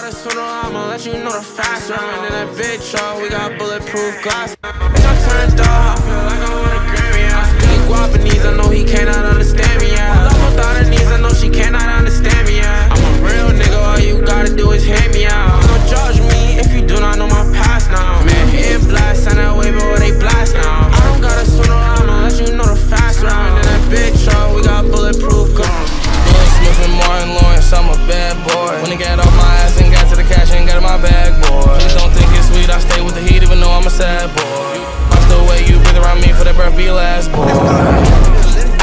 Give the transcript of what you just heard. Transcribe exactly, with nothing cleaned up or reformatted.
got a sooner, I'ma let you know the fast round. In that big truck, we got bulletproof glass. Bitch, I turned up, I feel like I want a Grammy. I speak Guapanese, I know he cannot understand me. Yeah. I love without her knees, I know she cannot understand me. Yeah. I'm a real nigga, all you gotta do is hear me out. You gon' judge me if you do not know my past now. Man, hit blast, and that wave over they blast now. I don't got a sooner, I'ma let you know the fast round. In that big truck, we got bulletproof glass. Smith and Martin Lawrence, I'm a bad boy. When I got off my ass and got to the cash and got in my bag, boy. Please don't think it's sweet, I stay with the heat even though I'm a sad boy. Watch the way you breathe around me for that breath be last, boy.